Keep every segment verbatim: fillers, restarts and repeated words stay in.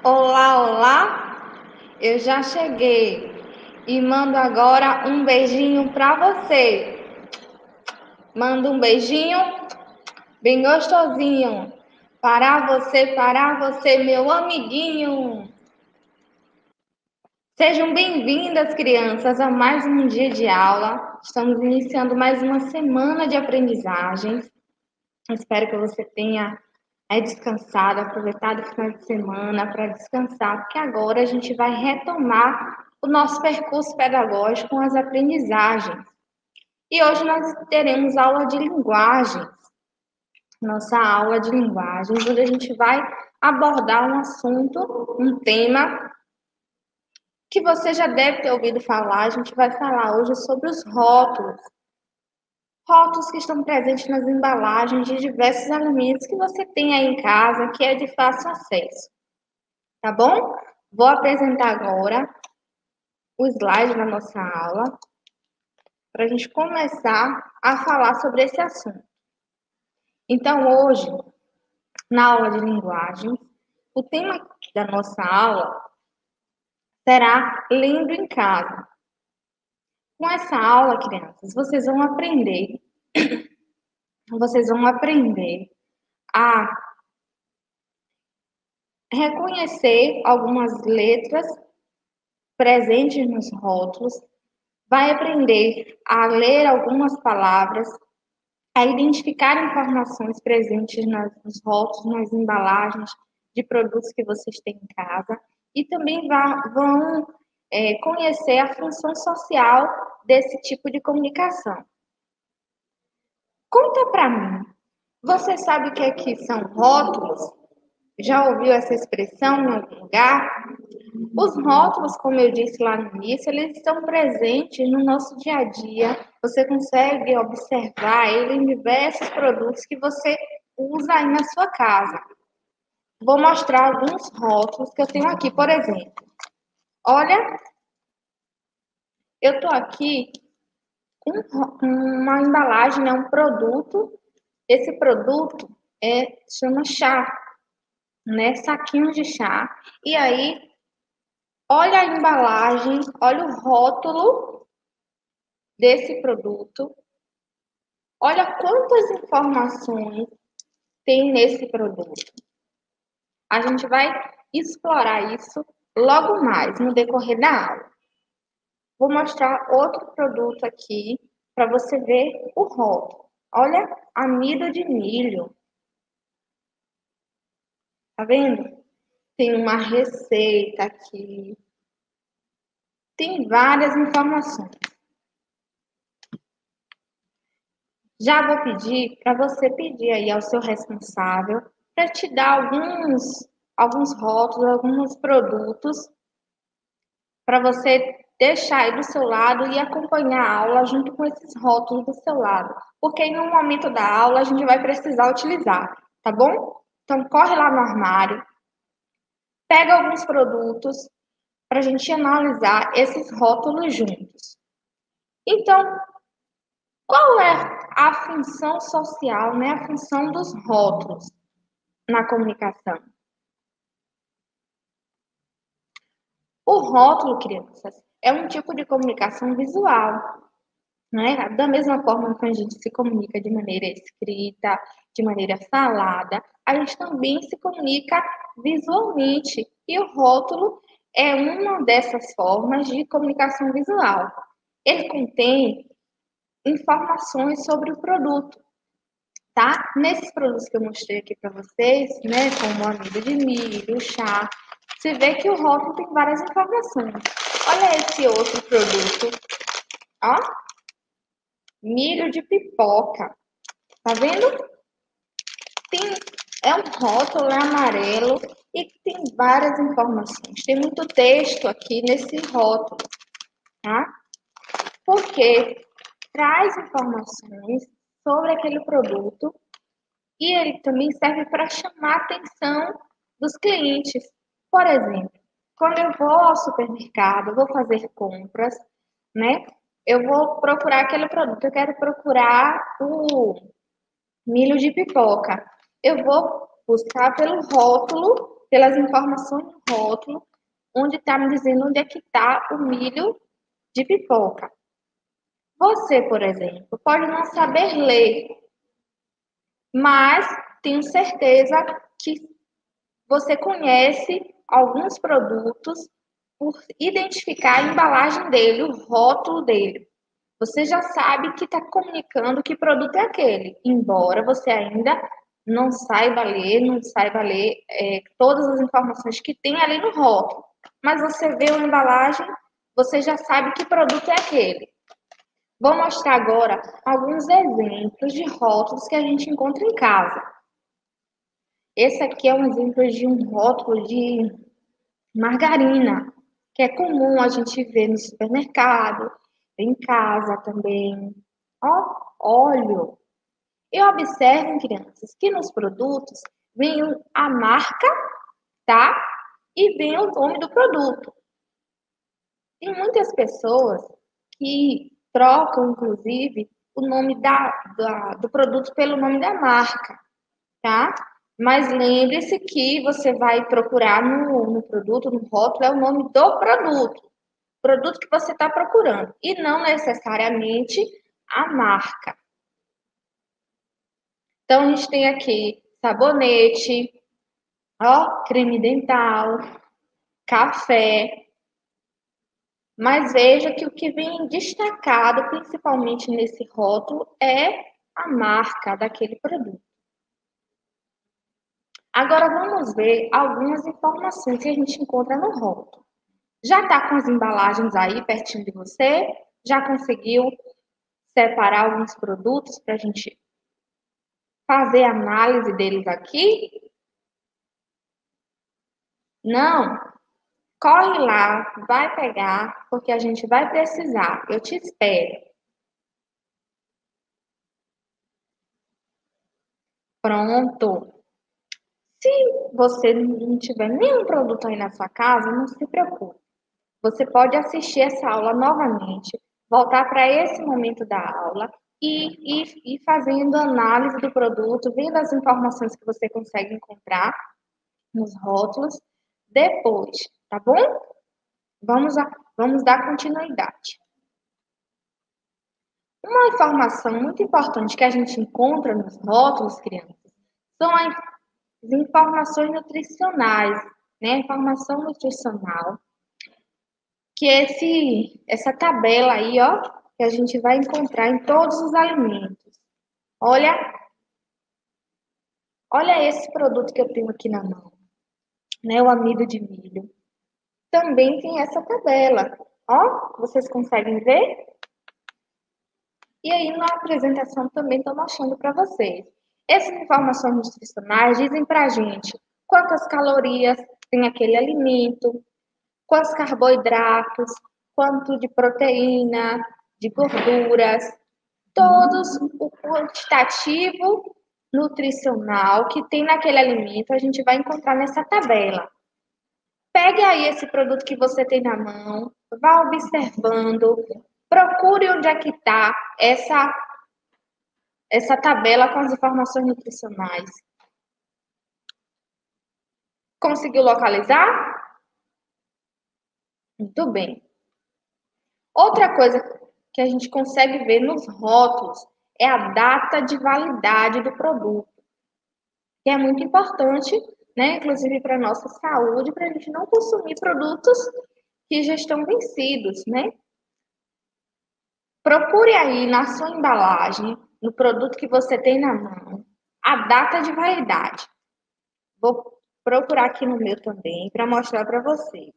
Olá, olá! Eu já cheguei e mando agora um beijinho para você. Mando um beijinho bem gostosinho para você, para você, meu amiguinho. Sejam bem-vindas, crianças, a mais um dia de aula. Estamos iniciando mais uma semana de aprendizagens. Espero que você tenha é descansado, aproveitado o final de semana para descansar, porque agora a gente vai retomar o nosso percurso pedagógico com as aprendizagens. E hoje nós teremos aula de linguagens, nossa aula de linguagens, onde a gente vai abordar um assunto, um tema que você já deve ter ouvido falar. A gente vai falar hoje sobre os rótulos. Rótulos que estão presentes nas embalagens de diversos alimentos que você tem aí em casa, que é de fácil acesso. Tá bom? Vou apresentar agora o slide da nossa aula para a gente começar a falar sobre esse assunto. Então, hoje, na aula de linguagem, o tema da nossa aula será lendo em casa. Com essa aula, crianças, vocês vão aprender, vocês vão aprender a reconhecer algumas letras presentes nos rótulos, vai aprender a ler algumas palavras, a identificar informações presentes nos rótulos, nas embalagens de produtos que vocês têm em casa, e também vão é, conhecer a função social desse tipo de comunicação. Conta para mim, você sabe o que é que são rótulos? Já ouviu essa expressão em algum lugar? Os rótulos, como eu disse lá no início, eles estão presentes no nosso dia a dia. Você consegue observar ele em diversos produtos que você usa aí na sua casa. Vou mostrar alguns rótulos que eu tenho aqui, por exemplo. Olha, eu estou aqui com uma embalagem, né, um produto. Esse produto é, chama chá, né, saquinhos de chá. E aí, olha a embalagem, olha o rótulo desse produto. Olha quantas informações tem nesse produto. A gente vai explorar isso logo mais no decorrer da aula. Vou mostrar outro produto aqui para você ver o rótulo. Olha, amido de milho. Tá vendo? Tem uma receita aqui. Tem várias informações. Já vou pedir para você pedir aí ao seu responsável para te dar alguns, alguns rótulos, alguns produtos para você deixar aí do seu lado e acompanhar a aula junto com esses rótulos do seu lado. Porque em um momento da aula a gente vai precisar utilizar, tá bom? Então corre lá no armário, pega alguns produtos para a gente analisar esses rótulos juntos. Então, qual é a função social, né? A função dos rótulos na comunicação? O rótulo, crianças, é um tipo de comunicação visual, né? Da mesma forma que a gente se comunica de maneira escrita, de maneira falada, a gente também se comunica visualmente. E o rótulo é uma dessas formas de comunicação visual. Ele contém informações sobre o produto, tá? Nesses produtos que eu mostrei aqui para vocês, né, como o amido de milho, chá, você vê que o rótulo tem várias informações. Olha esse outro produto, ó, milho de pipoca, tá vendo? Tem, é um rótulo, é amarelo e tem várias informações. Tem muito texto aqui nesse rótulo, tá? Porque traz informações sobre aquele produto e ele também serve para chamar a atenção dos clientes. Por exemplo, quando eu vou ao supermercado, vou fazer compras, né? Eu vou procurar aquele produto, eu quero procurar o milho de pipoca. Eu vou buscar pelo rótulo pelas informações no rótulo, onde está me dizendo onde é que está o milho de pipoca. Você, por exemplo, pode não saber ler, mas tenho certeza que você conhece alguns produtos por identificar a embalagem dele, o rótulo dele. Você já sabe que está comunicando que produto é aquele, embora você ainda não saiba ler, não saiba ler é, todas as informações que tem ali no rótulo. Mas você vê a embalagem, você já sabe que produto é aquele. Vou mostrar agora alguns exemplos de rótulos que a gente encontra em casa. Esse aqui é um exemplo de um rótulo de margarina, que é comum a gente ver no supermercado, em casa também. Ó, óleo. E observem, crianças, que nos produtos vem a marca, tá? E vem o nome do produto. Tem muitas pessoas que trocam, inclusive, o nome da, da, do produto pelo nome da marca, tá? Mas lembre-se que você vai procurar no, no produto, no rótulo, é o nome do produto. Produto que você está procurando. E não necessariamente a marca. Então, a gente tem aqui sabonete, ó, creme dental, café. Mas veja que o que vem destacado, principalmente nesse rótulo, é a marca daquele produto. Agora vamos ver algumas informações que a gente encontra no rótulo. Já está com as embalagens aí pertinho de você? Já conseguiu separar alguns produtos para a gente fazer análise deles aqui? Não? Corre lá, vai pegar, porque a gente vai precisar. Eu te espero. Pronto. Se você não tiver nenhum produto aí na sua casa, não se preocupe. Você pode assistir essa aula novamente, voltar para esse momento da aula e ir fazendo análise do produto, vendo as informações que você consegue encontrar nos rótulos depois, tá bom? Vamos, a, vamos dar continuidade. Uma informação muito importante que a gente encontra nos rótulos, crianças, são as informações nutricionais, né? Informação nutricional, que esse, essa tabela aí, ó, que a gente vai encontrar em todos os alimentos. Olha, olha esse produto que eu tenho aqui na mão, né? O amido de milho. Também tem essa tabela, ó, vocês conseguem ver? E aí na apresentação também estou mostrando para vocês. Essas informações nutricionais dizem para a gente quantas calorias tem aquele alimento, quantos carboidratos, quanto de proteína, de gorduras, todos o quantitativo nutricional que tem naquele alimento, a gente vai encontrar nessa tabela. Pegue aí esse produto que você tem na mão, vá observando, procure onde é que está essa, essa tabela com as informações nutricionais. Conseguiu localizar? Muito bem. Outra coisa que a gente consegue ver nos rótulos é a data de validade do produto, que é muito importante, né, inclusive para a nossa saúde, para a gente não consumir produtos que já estão vencidos, né? Procure aí na sua embalagem, no produto que você tem na mão, a data de validade. Vou procurar aqui no meu também para mostrar para vocês.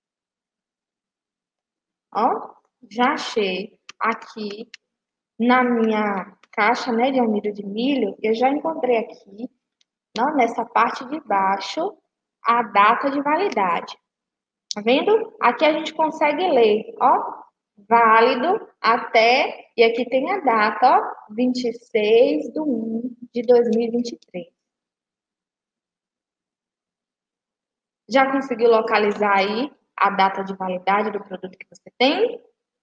Ó, já achei aqui na minha caixa, né, de amido de milho, eu já encontrei aqui, ó, nessa parte de baixo, a data de validade. Tá vendo? Aqui a gente consegue ler, ó, válido até, e aqui tem a data, ó, vinte e seis de um de dois mil e vinte e três. Já conseguiu localizar aí a data de validade do produto que você tem?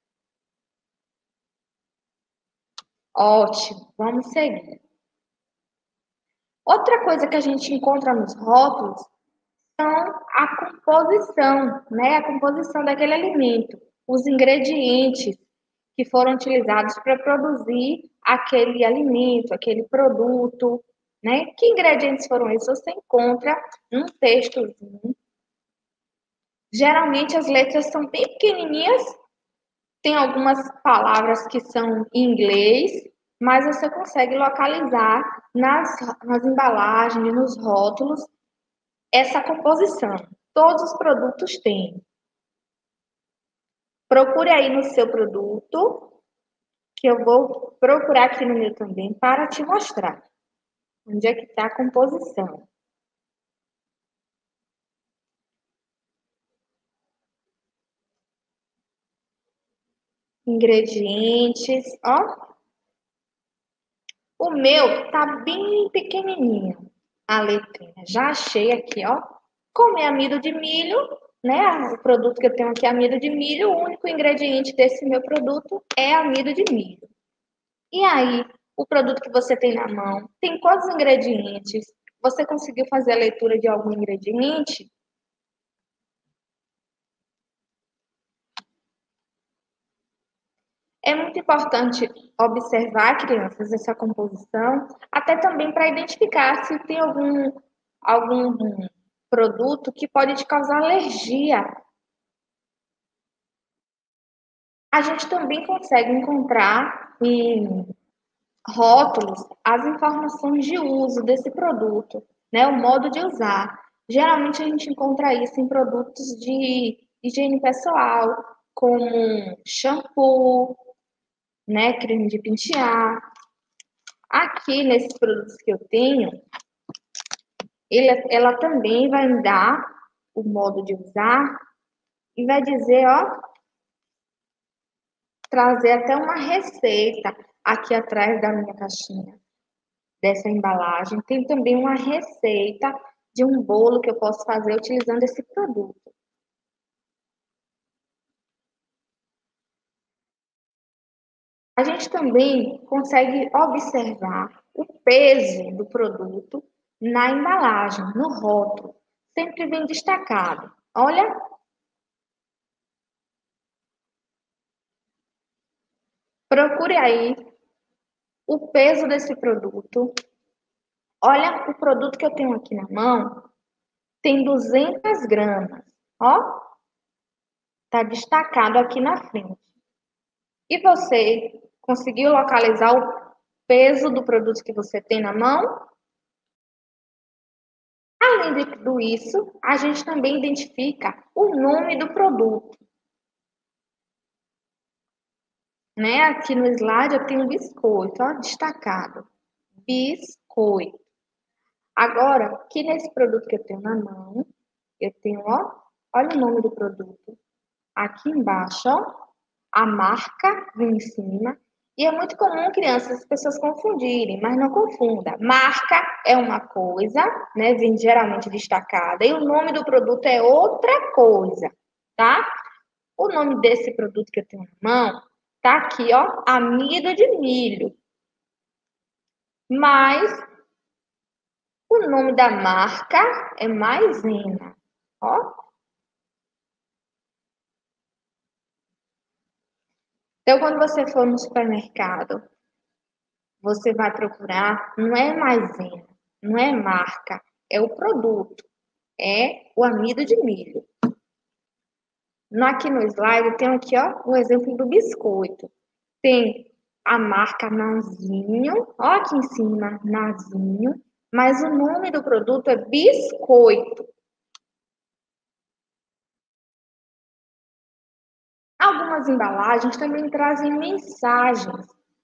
Ótimo, vamos seguir. Outra coisa que a gente encontra nos rótulos a composição, né? A composição daquele alimento, os ingredientes que foram utilizados para produzir aquele alimento, aquele produto, né? Que ingredientes foram esses? Você encontra num textozinho. Geralmente as letras são bem pequenininhas, tem algumas palavras que são em inglês, mas você consegue localizar nas, nas embalagens, nos rótulos, essa composição. Todos os produtos têm. Procure aí no seu produto, que eu vou procurar aqui no meu também para te mostrar onde é que está a composição. Ingredientes, ó. O meu tá bem pequenininho, a letrinha. Já achei aqui, ó. Como é amido de milho, né? O produto que eu tenho aqui é amido de milho. O único ingrediente desse meu produto é amido de milho. E aí, o produto que você tem na mão tem quantos ingredientes? Você conseguiu fazer a leitura de algum ingrediente? É muito importante observar, crianças, essa composição, até também para identificar se tem algum, algum produto que pode te causar alergia. A gente também consegue encontrar em rótulos as informações de uso desse produto, né? O modo de usar. Geralmente a gente encontra isso em produtos de higiene pessoal, como shampoo, né? Creme de pentear. Aqui nesses produtos que eu tenho, ela, ela também vai me dar o modo de usar e vai dizer, ó, trazer até uma receita aqui atrás da minha caixinha, dessa embalagem. Tem também uma receita de um bolo que eu posso fazer utilizando esse produto. A gente também consegue observar o peso do produto na embalagem, no rótulo. Sempre vem destacado. Olha, procure aí o peso desse produto. Olha, o produto que eu tenho aqui na mão tem duzentas gramas. Ó, tá destacado aqui na frente. E você conseguiu localizar o peso do produto que você tem na mão? Além de tudo isso, a gente também identifica o nome do produto. Né? Aqui no slide eu tenho um biscoito, ó, destacado. Biscoito. Agora, aqui nesse produto que eu tenho na mão, eu tenho, ó, olha o nome do produto. Aqui embaixo, ó, a marca vem em cima. E é muito comum, crianças, as pessoas confundirem, mas não confunda. Marca é uma coisa, né? Vem geralmente destacada, e o nome do produto é outra coisa, tá? O nome desse produto que eu tenho na mão tá aqui, ó, amido de milho. Mas o nome da marca é Maisena, ó. Então, quando você for no supermercado, você vai procurar, não é maisena, não é marca, é o produto, é o amido de milho. Aqui no slide tem aqui, ó, o exemplo do biscoito. Tem a marca Nazinho, ó aqui em cima, Nazinho, mas o nome do produto é biscoito. Algumas embalagens também trazem mensagens.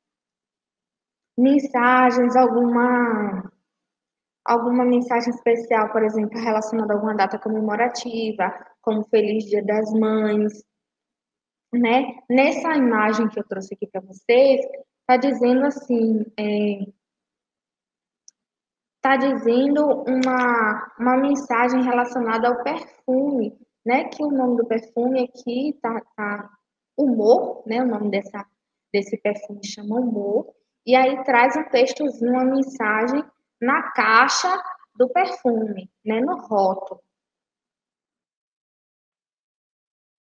Mensagens, alguma alguma mensagem especial, por exemplo, relacionada a alguma data comemorativa, como Feliz Dia das Mães, né? Nessa imagem que eu trouxe aqui para vocês, está dizendo assim, é, tá dizendo uma, uma mensagem relacionada ao perfume, né? Que o nome do perfume aqui tá, tá Humor, né? O nome dessa, desse perfume chama Humor. E aí traz um textozinho, uma mensagem na caixa do perfume, né? No rótulo.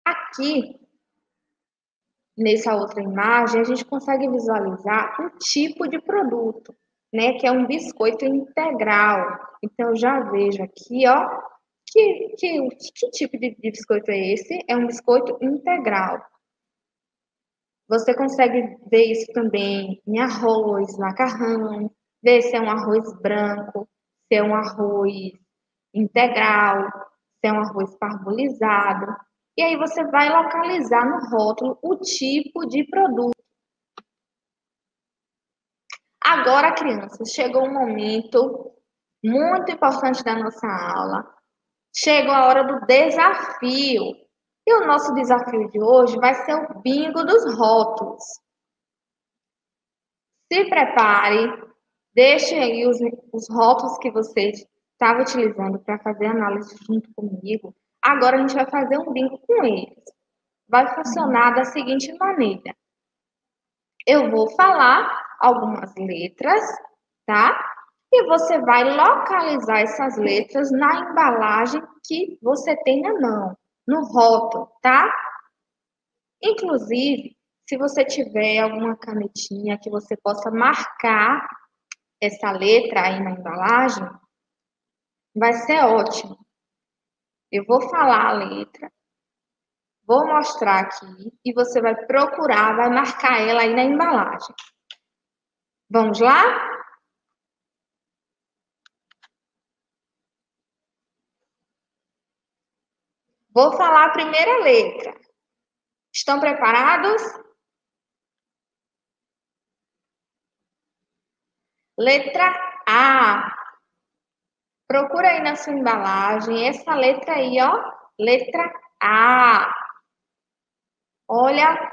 Aqui, nessa outra imagem, a gente consegue visualizar o tipo de produto, né? Que é um biscoito integral. Então, eu já vejo aqui, ó, que, que, que tipo de, de biscoito é esse? É um biscoito integral. Você consegue ver isso também em arroz, macarrão, ver se é um arroz branco, se é um arroz integral, se é um arroz parbolizado. E aí você vai localizar no rótulo o tipo de produto. Agora, crianças, chegou um momento muito importante da nossa aula. Chegou a hora do desafio. E o nosso desafio de hoje vai ser o bingo dos rótulos. Se prepare, deixe aí os, os rótulos que você estava utilizando para fazer análise junto comigo. Agora a gente vai fazer um bingo com eles. Vai funcionar da seguinte maneira. Eu vou falar algumas letras, tá? E você vai localizar essas letras na embalagem que você tem na mão, no rótulo, tá? Inclusive, se você tiver alguma canetinha que você possa marcar essa letra aí na embalagem, vai ser ótimo. Eu vou falar a letra, vou mostrar aqui e você vai procurar, vai marcar ela aí na embalagem. Vamos lá? Vou falar a primeira letra. Estão preparados? Letra A. Procura aí na sua embalagem essa letra aí, ó. Letra A. Olha.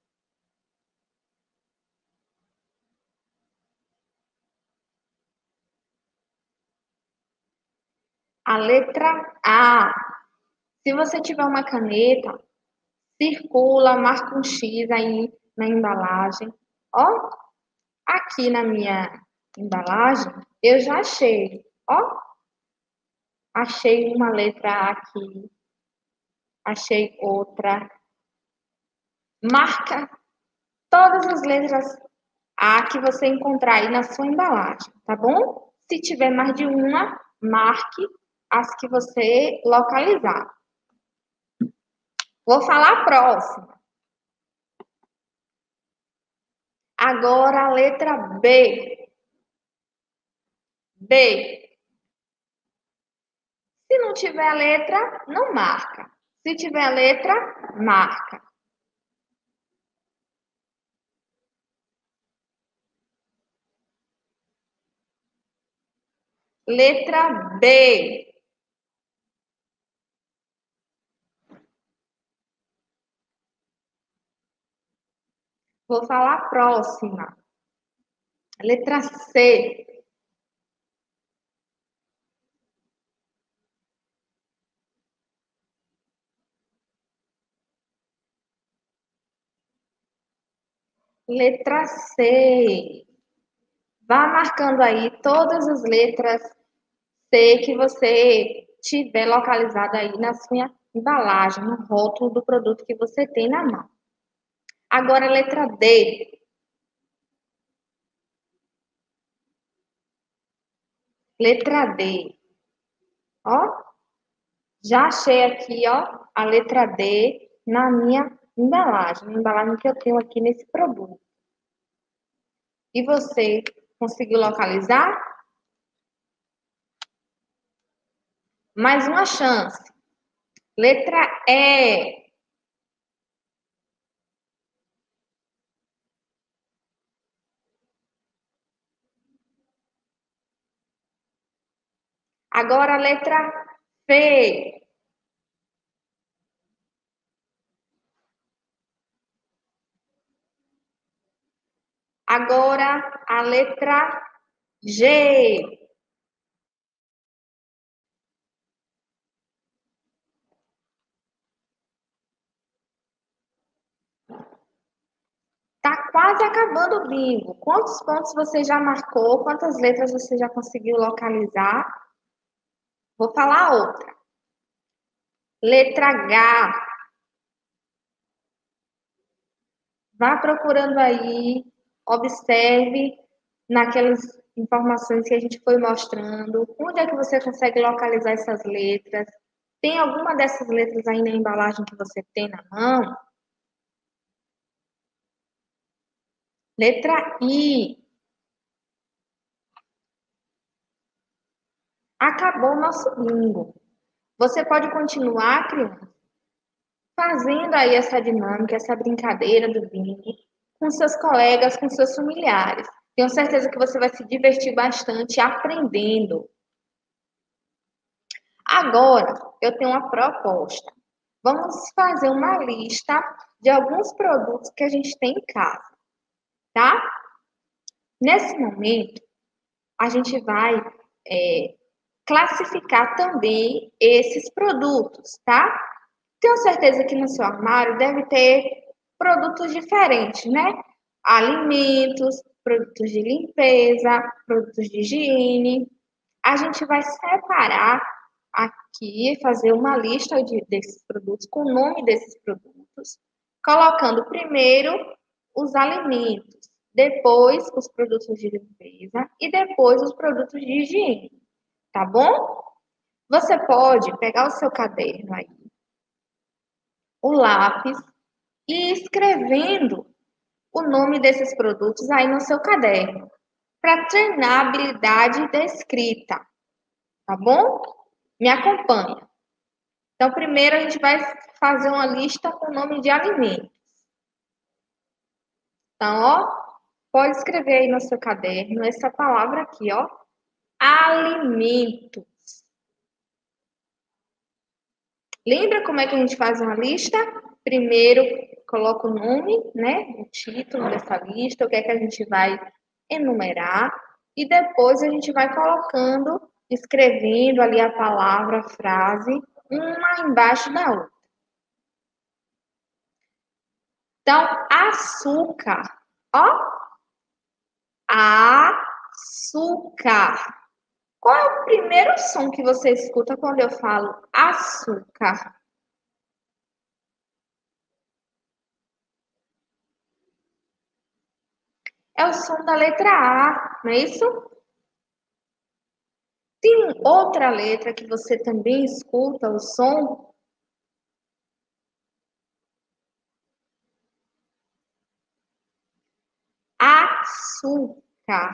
A letra A. Se você tiver uma caneta, circula, marca um X aí na embalagem. Ó, aqui na minha embalagem, eu já achei. Ó, achei uma letra A aqui. Achei outra. Marca todas as letras A que você encontrar aí na sua embalagem, tá bom? Se tiver mais de uma, marque as que você localizar. Vou falar a próxima. Agora a letra B. B. Se não tiver a letra, não marca. Se tiver a letra, marca. Letra B. Vou falar a próxima. Letra C. Letra C. Vá marcando aí todas as letras C que você tiver localizado aí na sua embalagem, no rótulo do produto que você tem na mão. Agora, a letra D. Letra D. Ó, já achei aqui, ó, a letra D na minha embalagem, na embalagem que eu tenho aqui nesse produto. E você conseguiu localizar? Mais uma chance. Letra E. Agora a letra P. Agora a letra G. Tá quase acabando o bingo. Quantos pontos você já marcou? Quantas letras você já conseguiu localizar? Vou falar outra. Letra H. Vá procurando aí, observe naquelas informações que a gente foi mostrando, onde é que você consegue localizar essas letras. Tem alguma dessas letras aí na embalagem que você tem na mão? Letra I. Acabou o nosso bingo. Você pode continuar, criança, fazendo aí essa dinâmica, essa brincadeira do bingo com seus colegas, com seus familiares. Tenho certeza que você vai se divertir bastante aprendendo. Agora, eu tenho uma proposta. Vamos fazer uma lista de alguns produtos que a gente tem em casa, tá? Nesse momento, a gente vai é, classificar também esses produtos, tá? Tenho certeza que no seu armário deve ter produtos diferentes, né? Alimentos, produtos de limpeza, produtos de higiene. A gente vai separar aqui, fazer uma lista de, desses produtos, com o nome desses produtos, colocando primeiro os alimentos, depois os produtos de limpeza e depois os produtos de higiene, tá bom? Você pode pegar o seu caderno aí, o lápis e ir escrevendo o nome desses produtos aí no seu caderno, para treinar a habilidade da escrita, tá bom? Me acompanha. Então, primeiro a gente vai fazer uma lista com o nome de alimentos. Então, ó, pode escrever aí no seu caderno essa palavra aqui, ó, alimento. Lembra como é que a gente faz uma lista? Primeiro, coloca o nome, né, o título dessa lista, o que é que a gente vai enumerar, e depois a gente vai colocando, escrevendo ali a palavra, a frase, uma embaixo da outra. Então, açúcar, ó, açúcar. Qual é o primeiro som que você escuta quando eu falo açúcar? É o som da letra A, não é isso? Tem outra letra que você também escuta o som? Açúcar.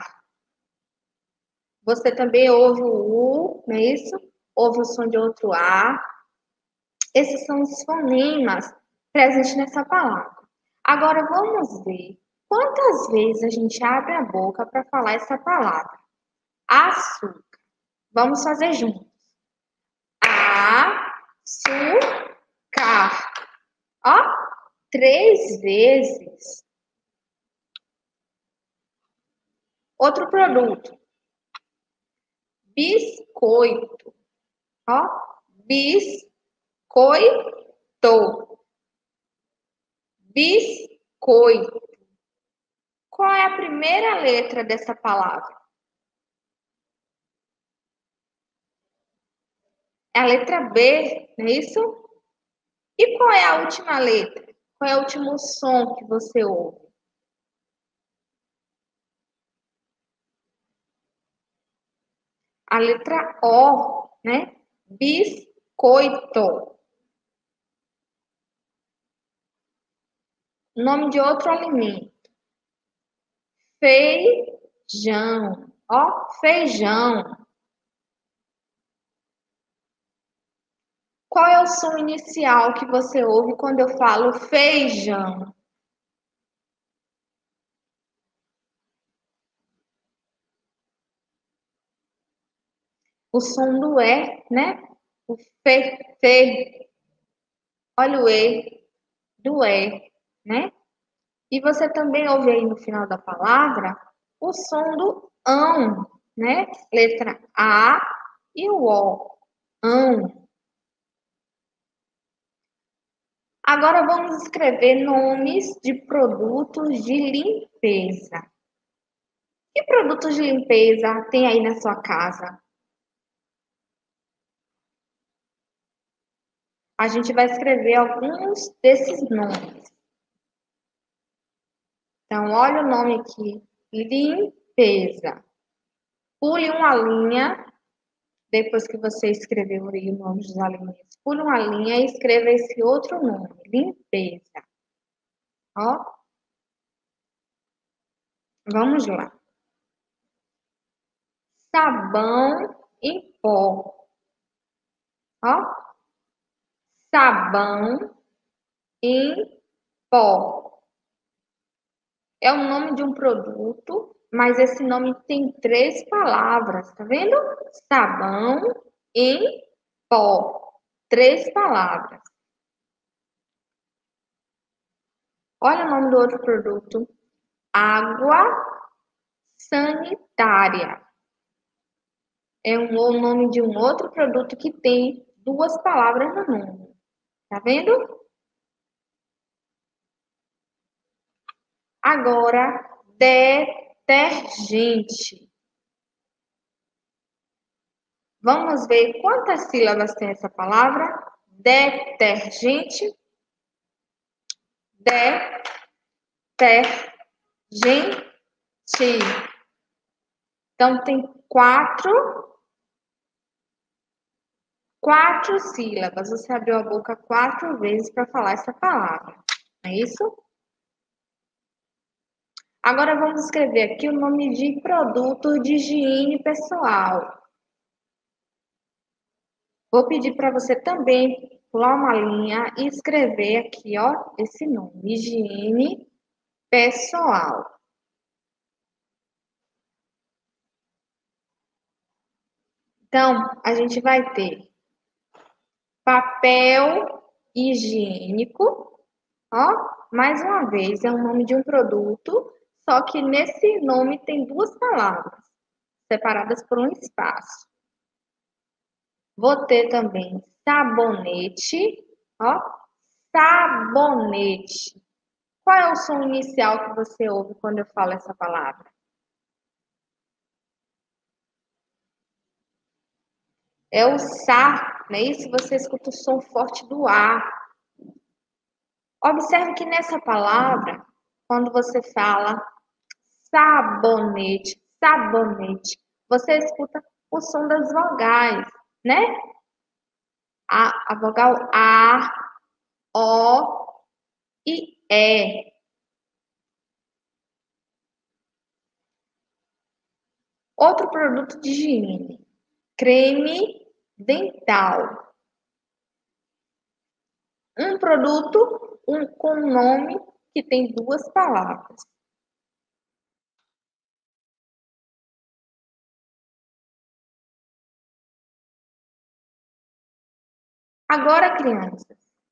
Você também ouve o U, não é isso? Ouve o som de outro A. Esses são os fonemas presentes nessa palavra. Agora vamos ver quantas vezes a gente abre a boca para falar essa palavra. Açúcar. Vamos fazer juntos. Açúcar. Ó, três vezes. Outro produto. Biscoito. Ó, biscoito. Biscoito. Qual é a primeira letra dessa palavra? É a letra B, não é isso? E qual é a última letra? Qual é o último som que você ouve? A letra O, né? Biscoito. Nome de outro alimento. Feijão. Ó, feijão. Qual é o som inicial que você ouve quando eu falo feijão? O som do E, né? O fe, fe. Olha o E do E, né? E você também ouve aí no final da palavra o som do ão, né? Letra A e o O. Ão. Agora vamos escrever nomes de produtos de limpeza. Que produtos de limpeza tem aí na sua casa? A gente vai escrever alguns desses nomes. Então, olha o nome aqui, limpeza. Pule uma linha, depois que você escreveu aí o nome dos alimentos, pule uma linha e escreva esse outro nome, limpeza. Ó, vamos lá. Sabão em pó. Ó, sabão em pó. É o nome de um produto, mas esse nome tem três palavras, tá vendo? Sabão em pó. Três palavras. Olha o nome do outro produto. Água sanitária. É um, o nome de um outro produto que tem duas palavras no nome. Tá vendo? Agora, detergente. Vamos ver quantas sílabas tem essa palavra? Detergente. Detergente. Então, tem quatro, quatro sílabas. Você abriu a boca quatro vezes para falar essa palavra. Não é isso? Agora, vamos escrever aqui o nome de produto de higiene pessoal. Vou pedir para você também pular uma linha e escrever aqui, ó, esse nome, higiene pessoal. Então, a gente vai ter papel higiênico, ó, mais uma vez, é o nome de um produto, só que nesse nome tem duas palavras, separadas por um espaço. Vou ter também sabonete, ó, sabonete. Qual é o som inicial que você ouve quando eu falo essa palavra? É o sa, não é isso? Você escuta o som forte do A. Observe que nessa palavra, quando você fala sabonete, sabonete, você escuta o som das vogais, né? A, a vogal A, O e E. Outro produto de higiene, creme dental. Um produto um, com um nome que tem duas palavras. Agora, crianças,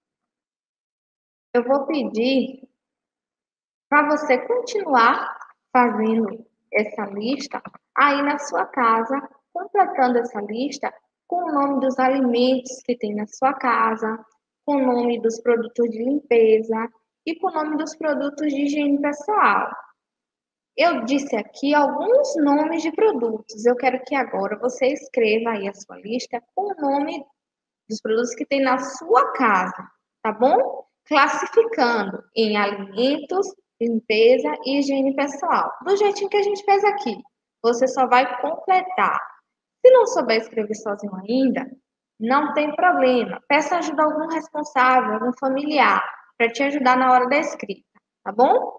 eu vou pedir para você continuar fazendo essa lista aí na sua casa, completando essa lista com o nome dos alimentos que tem na sua casa, com o nome dos produtos de limpeza e com o nome dos produtos de higiene pessoal. Eu disse aqui alguns nomes de produtos. Eu quero que agora você escreva aí a sua lista com o nome dos produtos que tem na sua casa, tá bom? Classificando em alimentos, limpeza e higiene pessoal. Do jeitinho que a gente fez aqui. Você só vai completar. Se não souber escrever sozinho ainda, não tem problema. Peça ajuda a algum responsável, algum familiar, para te ajudar na hora da escrita, tá bom?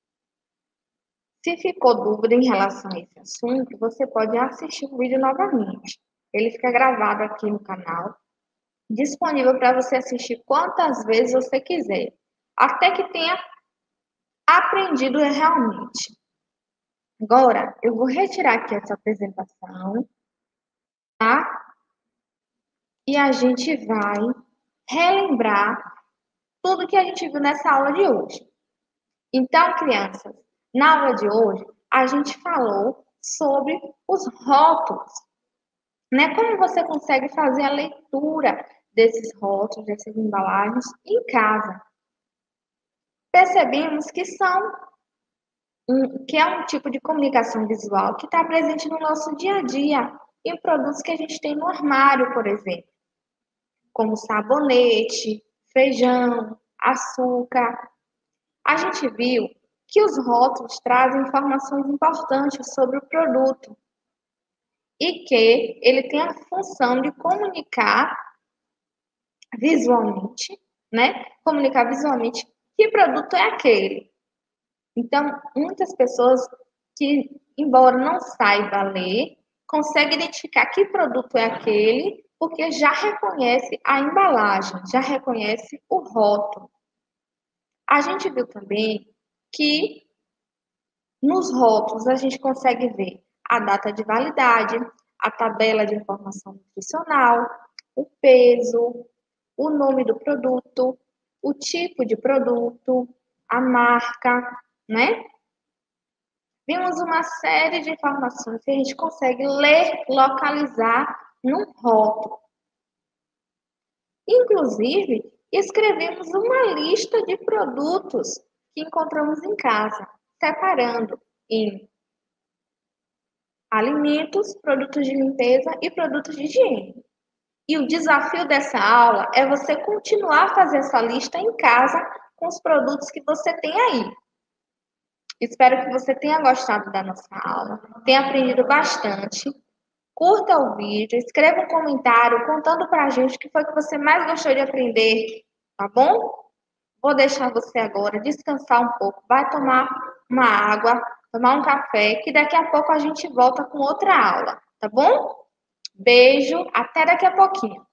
Se ficou dúvida em relação a esse assunto, você pode assistir o vídeo novamente. Ele fica gravado aqui no canal, disponível para você assistir quantas vezes você quiser, até que tenha aprendido realmente. Agora, eu vou retirar aqui essa apresentação, tá? E a gente vai relembrar tudo que a gente viu nessa aula de hoje. Então, crianças, na aula de hoje, a gente falou sobre os rótulos, né? Como você consegue fazer a leitura desses rótulos, dessas embalagens em casa. Percebemos que são um, que é um tipo de comunicação visual que está presente no nosso dia a dia, em produtos que a gente tem no armário, por exemplo, como sabonete, feijão, açúcar. A gente viu que os rótulos trazem informações importantes sobre o produto e que ele tem a função de comunicar visualmente, né? Comunicar visualmente que produto é aquele. Então, muitas pessoas que, embora não saiba ler, conseguem identificar que produto é aquele, porque já reconhece a embalagem, já reconhece o rótulo. A gente viu também que nos rótulos a gente consegue ver a data de validade, a tabela de informação nutricional, o peso, o nome do produto, o tipo de produto, a marca, né? Vimos uma série de informações que a gente consegue ler, localizar num rótulo. Inclusive, escrevemos uma lista de produtos que encontramos em casa, separando em alimentos, produtos de limpeza e produtos de higiene. E o desafio dessa aula é você continuar a fazer essa lista em casa com os produtos que você tem aí. Espero que você tenha gostado da nossa aula, tenha aprendido bastante. Curta o vídeo, escreva um comentário contando pra gente o que foi que você mais gostou de aprender, tá bom? Vou deixar você agora descansar um pouco, vai tomar uma água, tomar um café, que daqui a pouco a gente volta com outra aula, tá bom? Beijo, até daqui a pouquinho.